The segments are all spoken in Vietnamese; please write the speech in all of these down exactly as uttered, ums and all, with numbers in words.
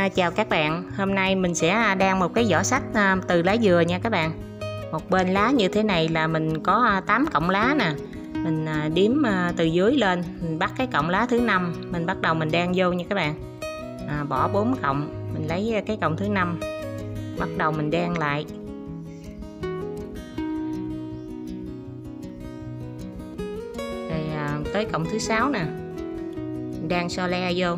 À, chào các bạn, hôm nay mình sẽ đan một cái vỏ sách từ lá dừa nha các bạn. Một bên lá như thế này là mình có tám cọng lá nè. Mình đếm từ dưới lên, mình bắt cái cọng lá thứ năm, mình bắt đầu mình đan vô nha các bạn. À, bỏ bốn cọng, mình lấy cái cọng thứ năm, bắt đầu mình đan lại. Rồi à, tới cọng thứ sáu nè, mình đan so le vô.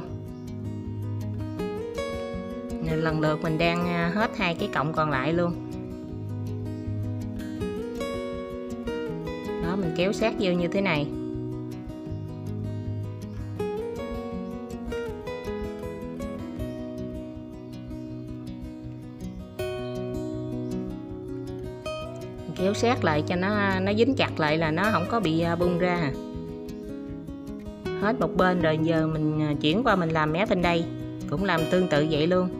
Lần lượt mình đan hết hai cái cọng còn lại luôn. Đó, mình kéo sát vô như thế này. Mình kéo sát lại cho nó nó dính chặt lại là nó không có bị bung ra. Hết một bên rồi, giờ mình chuyển qua mình làm mé bên đây, cũng làm tương tự vậy luôn.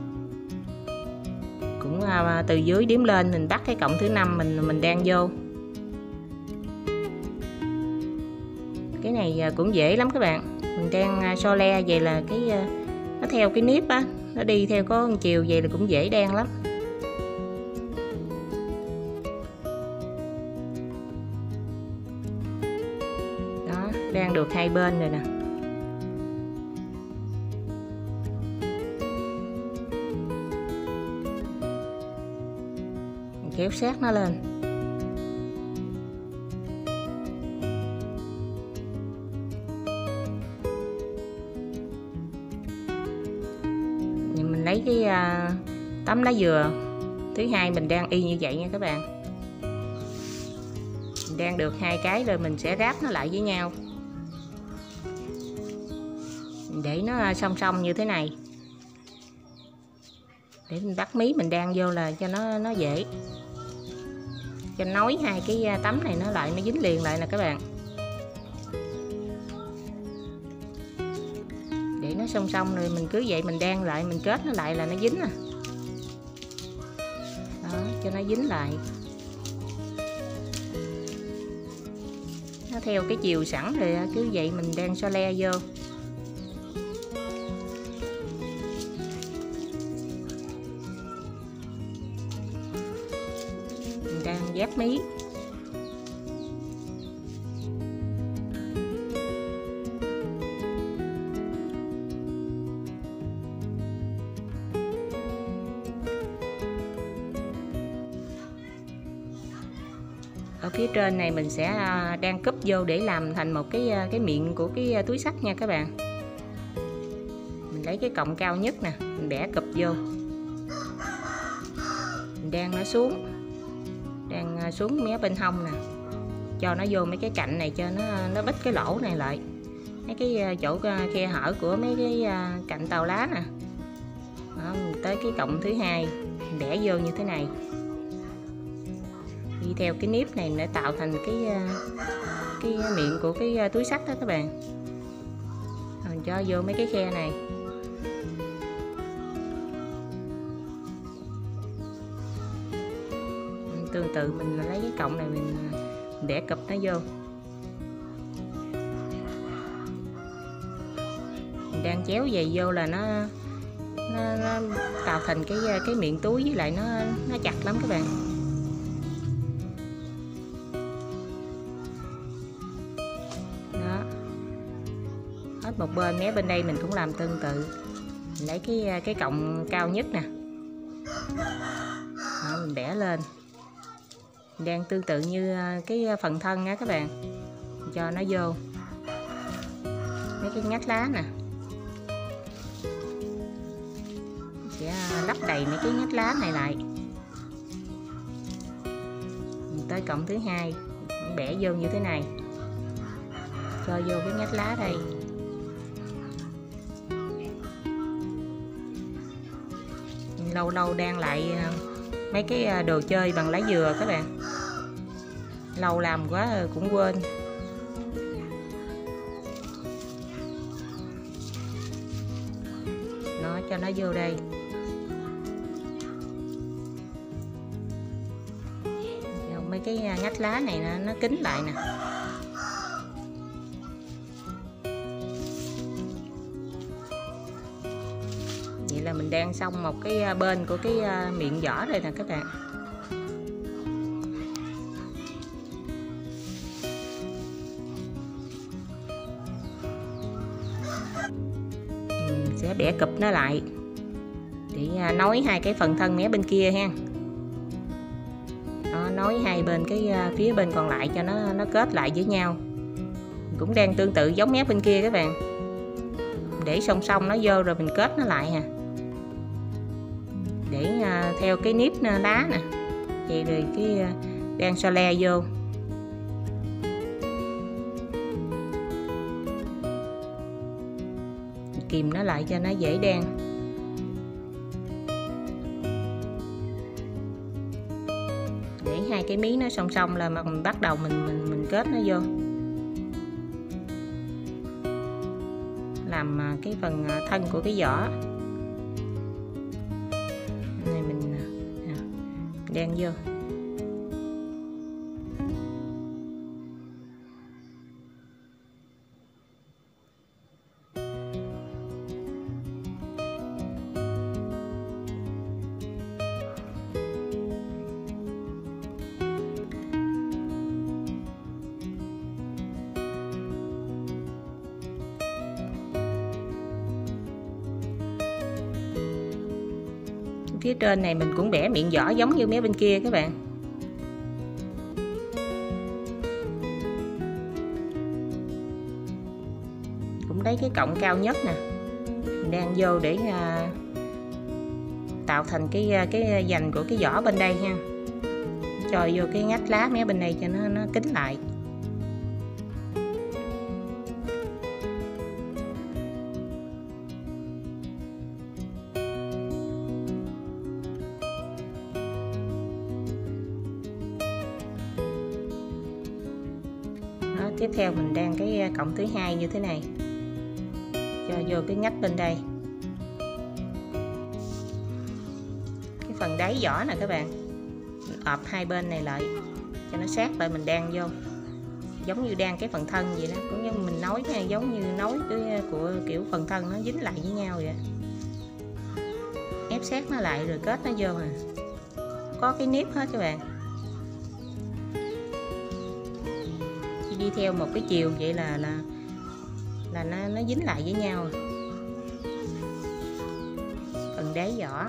Cũng từ dưới đếm lên, mình bắt cái cọng thứ năm mình mình đan vô. Cái này cũng dễ lắm các bạn. Mình đan so le vậy là cái nó theo cái nếp á, nó đi theo có một chiều vậy là cũng dễ đan lắm. Đó, đan được hai bên rồi nè. Kéo sát nó lên. Mình lấy cái uh, tấm lá dừa thứ hai mình đan y như vậy nha các bạn. Mình đan được hai cái rồi mình sẽ ráp nó lại với nhau, để nó song song như thế này, để mình bắt mí mình đan vô là cho nó nó dễ, cho nối hai cái tấm này nó lại, nó dính liền lại nè các bạn, để nó song song rồi mình cứ vậy mình đan lại, mình kết nó lại là nó dính nè. Đó, cho nó dính lại, nó theo cái chiều sẵn rồi, cứ vậy mình đan so le vô. Đang dép mí. Ở phía trên này mình sẽ đang cúp vô để làm thành một cái cái miệng của cái túi xách nha các bạn. Mình lấy cái cọng cao nhất nè, mình bẻ cụp vô, mình đan nó xuống, đang xuống mé bên hông nè, cho nó vô mấy cái cạnh này cho nó nó bít cái lỗ này lại, mấy cái chỗ khe hở của mấy cái cạnh tàu lá nè. Đó, tới cái cọng thứ hai bẻ vô như thế này, đi theo cái nếp này để tạo thành cái cái miệng của cái túi xách đó các bạn. Rồi cho vô mấy cái khe này. Tương tự mình lấy cái cọng này mình bẻ cụp nó vô, mình đang chéo về vô là nó nó, nó tạo thành cái cái miệng túi, với lại nó nó chặt lắm các bạn. Đó, hết một bên, mé bên đây mình cũng làm tương tự, mình lấy cái cái cọng cao nhất nè. Đó, mình bẻ lên, đang tương tự như cái phần thân á các bạn, cho nó vô mấy cái ngách lá nè, sẽ lấp đầy mấy cái ngách lá này lại. Tới cọng thứ hai bẻ vô như thế này, cho vô cái ngách lá đây. Lâu lâu đan lại mấy cái đồ chơi bằng lá dừa các bạn, lâu làm quá cũng quên. Nó cho nó vô đây. Mấy cái ngách lá này nó, nó kín lại nè. là mình đan xong một cái bên của cái miệng vỏ rồi nè các bạn. Mình sẽ bẻ cụp nó lại để nối hai cái phần thân mé bên kia ha. Đó, nối hai bên cái phía bên còn lại cho nó nó kết lại với nhau. Cũng đang tương tự giống mé bên kia các bạn, để song song nó vô rồi mình kết nó lại ha, để uh, theo cái nếp lá nè, vậy rồi cái uh, đan so le vô. Kìm nó lại cho nó dễ đan. Để hai cái mí nó song song là mình bắt đầu mình mình mình kết nó vô, làm cái phần thân của cái vỏ này mình đan vô. Phía trên này mình cũng bẻ miệng vỏ giống như mé bên kia các bạn. Cũng lấy cái cọng cao nhất nè, mình đan vô để uh, tạo thành cái cái dành của cái vỏ bên đây ha. Cho vô cái ngách lá mé bên đây cho nó nó kín lại. Tiếp theo mình đan cái cọng thứ hai như thế này, cho vô cái ngách bên đây, cái phần đáy vỏ nè các bạn. Mình ọp hai bên này lại cho nó sát lại, mình đan vô giống như đan cái phần thân vậy đó, cũng như mình nối nha, giống như nối cái của kiểu phần thân nó dính lại với nhau vậy. Ép sát nó lại rồi kết nó vô à. Có cái nếp hết các bạn. Đi theo một cái chiều vậy là là là nó nó dính lại với nhau. Phần đáy vỏ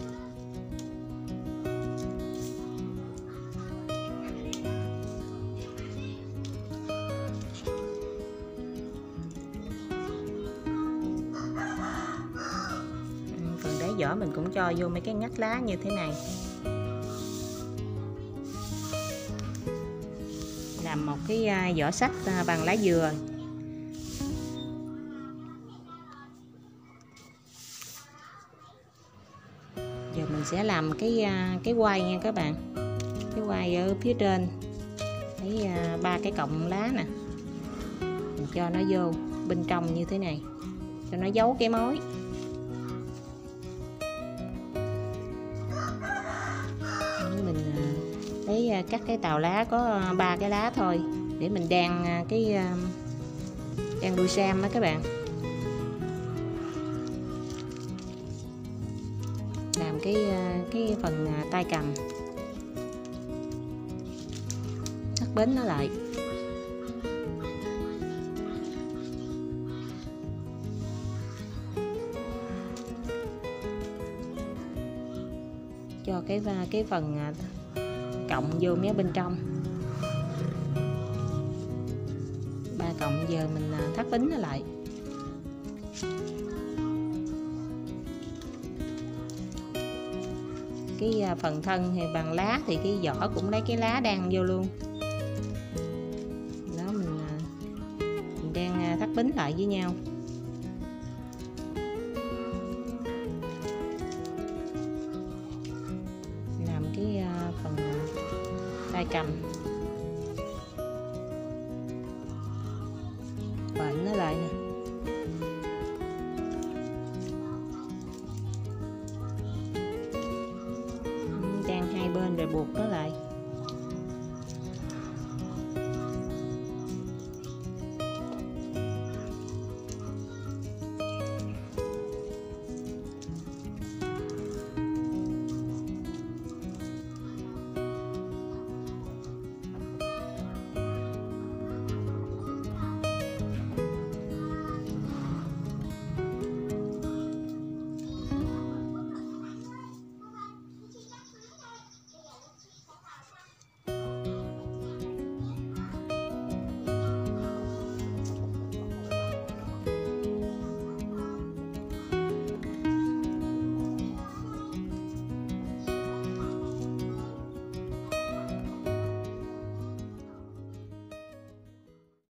phần đáy vỏ mình cũng cho vô mấy cái ngách lá như thế này, làm một cái vỏ sách bằng lá dừa. Giờ mình sẽ làm cái cái quai nha các bạn. Cái quai ở phía trên thấy ba cái cọng lá nè, mình cho nó vô bên trong như thế này cho nó giấu cái mối. Mình lấy cắt cái tàu lá có ba cái lá thôi để mình đan cái đan đuôi sam đó các bạn. Làm cái cái phần tay cầm, thắt bến nó lại. Cho cái cái phần cộng vô mé bên trong. Ba cộng giờ mình thắt bính nó lại. Cái phần thân thì bằng lá thì cái vỏ cũng lấy cái lá đan vô luôn. Đó, mình mình đang thắt bính lại với nhau. Làm cái phần tay cầm, bệnh nó lại nè. Đan hai bên rồi buộc nó lại.